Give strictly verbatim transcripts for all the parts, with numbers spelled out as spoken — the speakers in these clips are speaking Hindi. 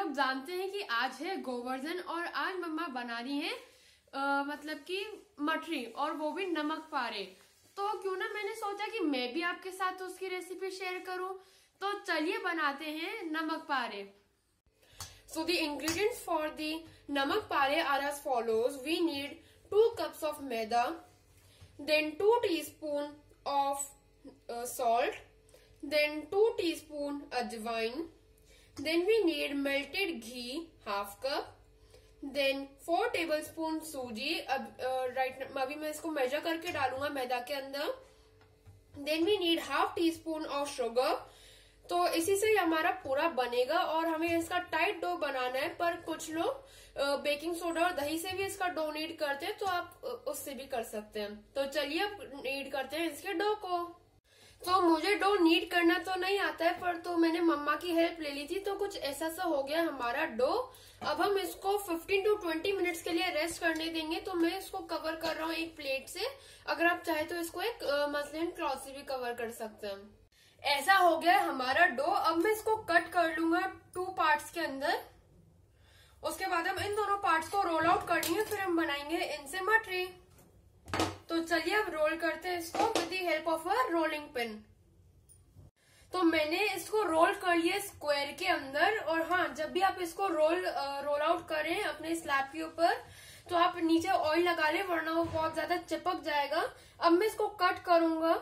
लोग जानते हैं कि आज है गोवर्धन और आज मम्मा बना रही है आ, मतलब कि मठरी और वो भी नमक पारे। तो क्यों ना मैंने सोचा कि मैं भी आपके साथ उसकी रेसिपी शेयर करूं। तो चलिए बनाते हैं नमक पारे। So the ingredients for the namak pare are as follows. We need two cups of maida, then two teaspoon of uh, salt, then two teaspoon ajwain, then we need melted ghee half cup, then four tablespoon सूजी। अब राइट uh, right, अभी मैं इसको मेजर करके डालूंगा मैदा के अंदर। Then we need half teaspoon of sugar। तो इसी से हमारा पूरा बनेगा और हमें इसका टाइट डो बनाना है। पर कुछ लोग बेकिंग सोडा और दही से भी इसका डो नीड करते हैं, तो आप उससे भी कर सकते हैं। तो चलिए अब नीड करते हैं इसके डो को। तो मुझे डो नीड करना तो नहीं आता है, पर तो मैंने मम्मा की हेल्प ले ली थी, तो कुछ ऐसा सा हो गया हमारा डो। अब हम इसको फिफ्टीन टू ट्वेंटी मिनट्स के लिए रेस्ट करने देंगे। तो मैं इसको कवर कर रहा हूँ एक प्लेट से। अगर आप चाहे तो इसको एक मसलिन क्लॉथ से भी कवर कर सकते हैं। ऐसा हो गया हमारा डो। अब मैं इसको कट कर लूंगा टू पार्ट्स के अंदर। उसके बाद हम इन दोनों पार्ट्स को रोल आउट कर लेंगे, फिर हम बनाएंगे इनसे मठरी। तो चलिए अब रोल करते हैं इसको with the help of a rolling pin. तो मैंने इसको रोल कर लिया स्क्वायर के अंदर। और हाँ, जब भी आप इसको रोल रोल आउट करें अपने स्लैब के ऊपर, तो आप नीचे ऑयल लगा लें, वरना वो बहुत ज्यादा चिपक जाएगा। अब मैं इसको कट करूंगा।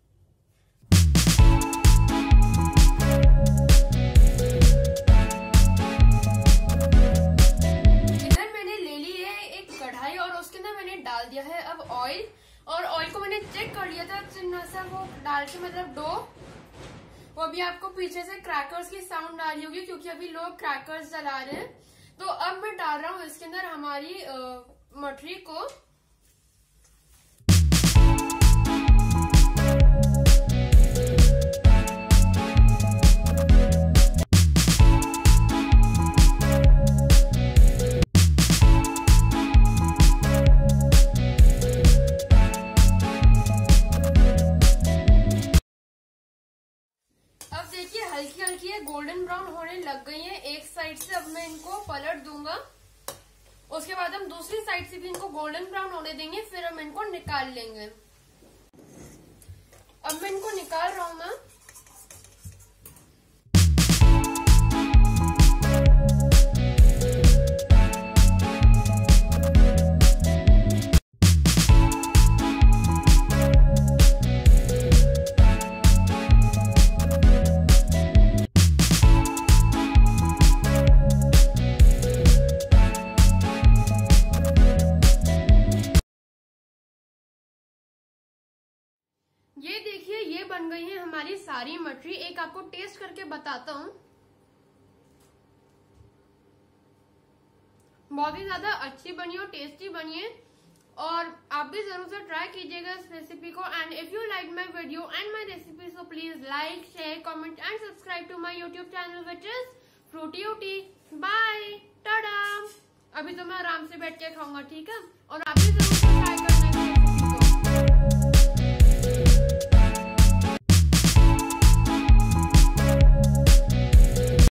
डाल दिया है अब ऑयल, और ऑयल को मैंने चेक कर लिया था सा वो डाल के मतलब डो। वो अभी आपको पीछे से क्रैकर्स की साउंड आ रही होगी, क्योंकि अभी लोग क्रैकर्स जला रहे हैं। तो अब मैं डाल रहा हूँ इसके अंदर हमारी मठरी को। देखिए हल्की हल्की है गोल्डन ब्राउन होने लग गई है एक साइड से। अब मैं इनको पलट दूंगा। उसके बाद हम दूसरी साइड से भी इनको गोल्डन ब्राउन होने देंगे, फिर हम इनको निकाल लेंगे। अब मैं इनको निकाल रहा हूं ना। ये देखिए ये बन गई है हमारी सारी मठरी। एक आपको टेस्ट करके बताता हूँ। बहुत ही ज्यादा अच्छी बनी और टेस्टी बनी है, और आप भी जरूर से ट्राई कीजिएगा इस रेसिपी को। And if you like my video and my recipe, so please like share comment and subscribe to my YouTube channel which is fruity UT. Bye tata. अभी तो मैं आराम से बैठ के खाऊंगा, ठीक है। और आप भी जरूर